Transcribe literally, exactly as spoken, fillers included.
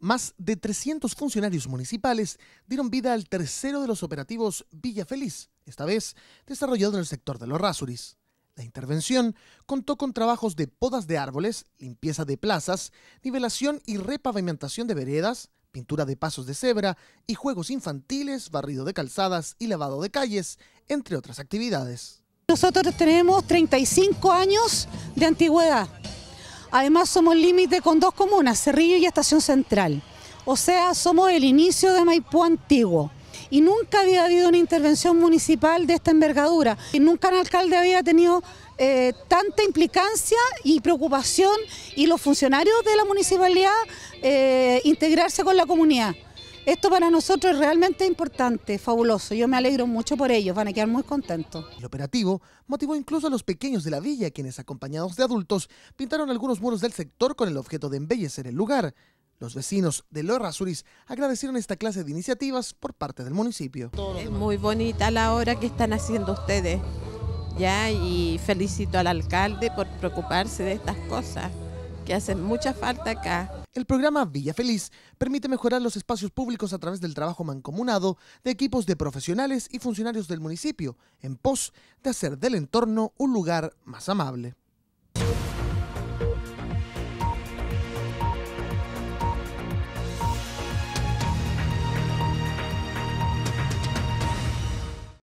más de trescientos funcionarios municipales dieron vida al tercero de los operativos Villa Feliz, esta vez desarrollado en el sector de Los Errázuriz. La intervención contó con trabajos de podas de árboles, limpieza de plazas, nivelación y repavimentación de veredas, pintura de pasos de cebra y juegos infantiles, barrido de calzadas y lavado de calles, entre otras actividades. Nosotros tenemos treinta y cinco años de antigüedad. Además somos límite con dos comunas, Cerrillo y Estación Central. O sea, somos el inicio de Maipú antiguo. Y nunca había habido una intervención municipal de esta envergadura. Y nunca un alcalde había tenido eh, tanta implicancia y preocupación y los funcionarios de la municipalidad eh, integrarse con la comunidad. Esto para nosotros es realmente importante, fabuloso. Yo me alegro mucho por ellos, van a quedar muy contentos. El operativo motivó incluso a los pequeños de la villa, quienes acompañados de adultos pintaron algunos muros del sector con el objeto de embellecer el lugar. Los vecinos de Los Errázuriz agradecieron esta clase de iniciativas por parte del municipio. Es muy bonita la obra que están haciendo ustedes, ya, y felicito al alcalde por preocuparse de estas cosas que hacen mucha falta acá. El programa Villa Feliz permite mejorar los espacios públicos a través del trabajo mancomunado de equipos de profesionales y funcionarios del municipio, en pos de hacer del entorno un lugar más amable.